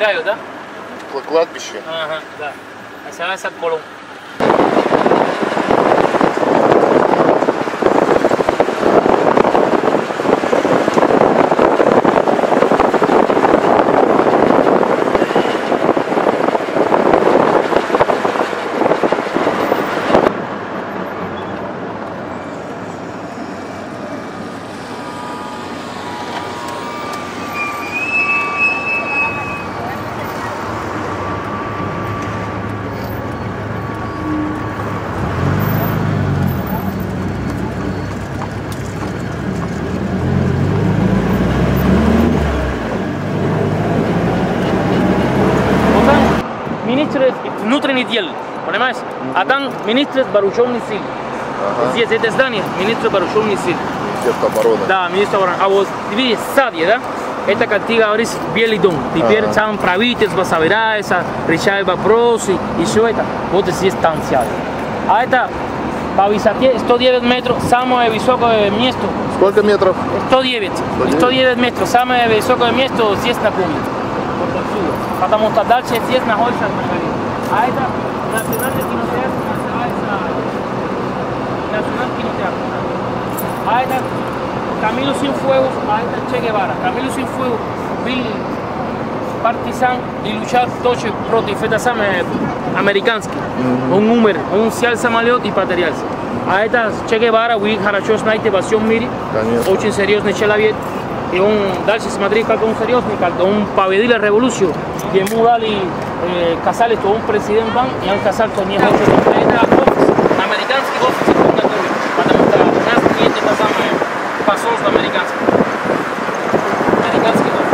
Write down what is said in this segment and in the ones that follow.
Gallos, да? Кладбище. Ага, да. Hacia esa Colón. Ministres Nutrenitiel, понимаешь? А там министр вооруженных сил. Здесь это здание, министр вооруженных сил. Министерство обороны. Да, министр обороны. А вот видишь, сзади, да? Это, как ты говоришь, Белый дом. Теперь там правительство собирается, решает вопросы и все это. Вот здесь станция. А это по высоте 109 метров, самое высокое место. Сколько метров? 109. 109 метров, самое высокое место здесь находится. Потому что дальше здесь находится Маргарита. А это национальный кинотеатр, называется Национальный кинотеатр. А это Camilo Cienfuegos, а это Che Guevara. Camilo Cienfuegos был партизан и luchar тоже против этого самого американского. Он умер, он сел в самолет и потерялся. А это Che Guevara, вы хорошо знаете во всем мире. Конечно. Очень серьезный человек. И он дальше смотри, как он серьезный, как он победил la revolución. Ему дали casarle con un presidente y han casado con él. Это американский офис, потому что у нас нет это самое посольство американское. Американский офис.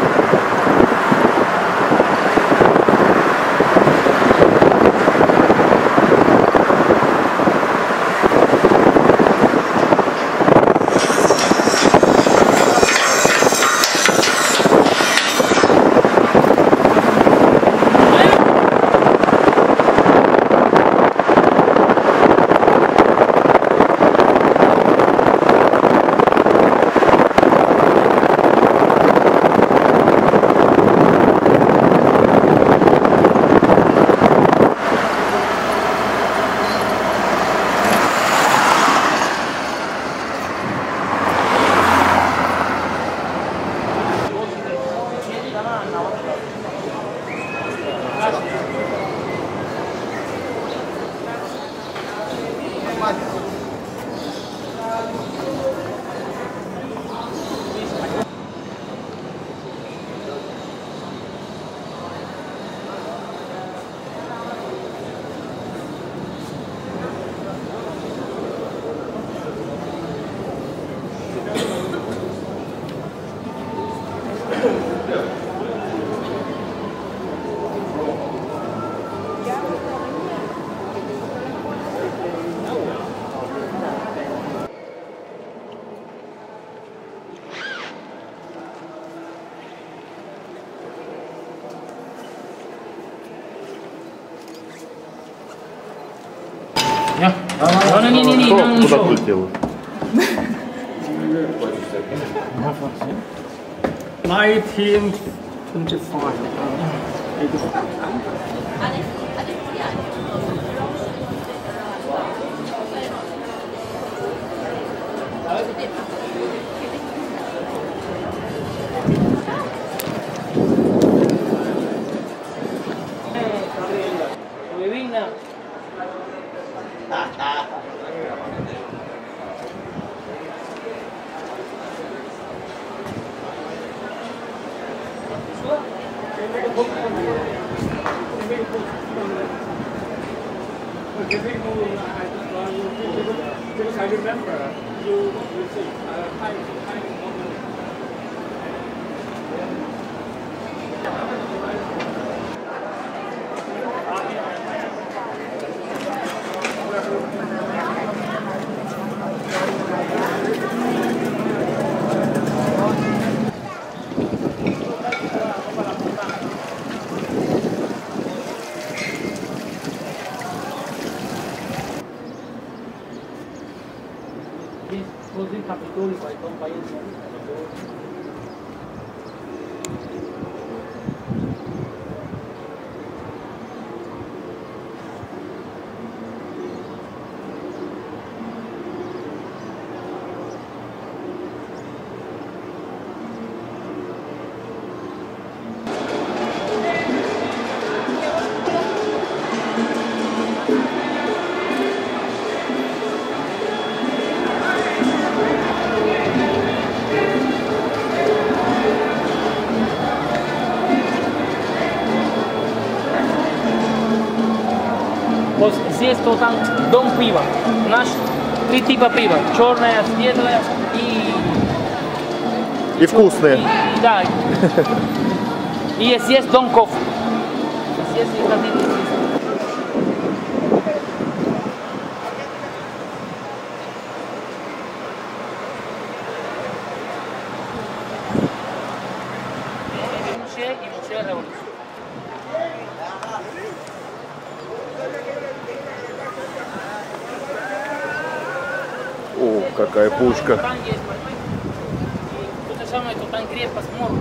Куда полетела? 1925. Because I remember you see Così il Capitolio poi è un paese. есть то там дом пива. Наш 3 типа пива. Черное, светлое И вкусные. да. И есть дом кофе. Есть и хотите. И музей революции. О, какая пушка. Там есть, то же самое, то там крепость, море.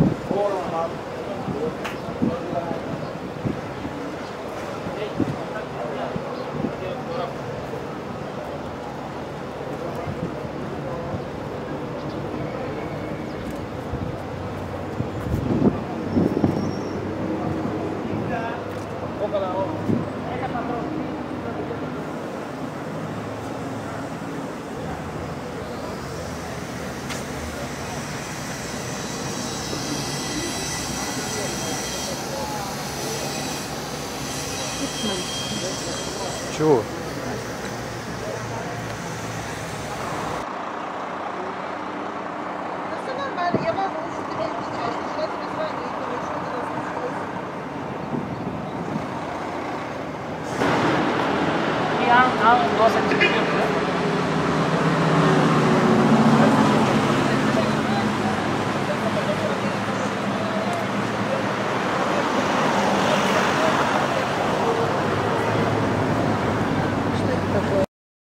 Чего? Все нормально, я вам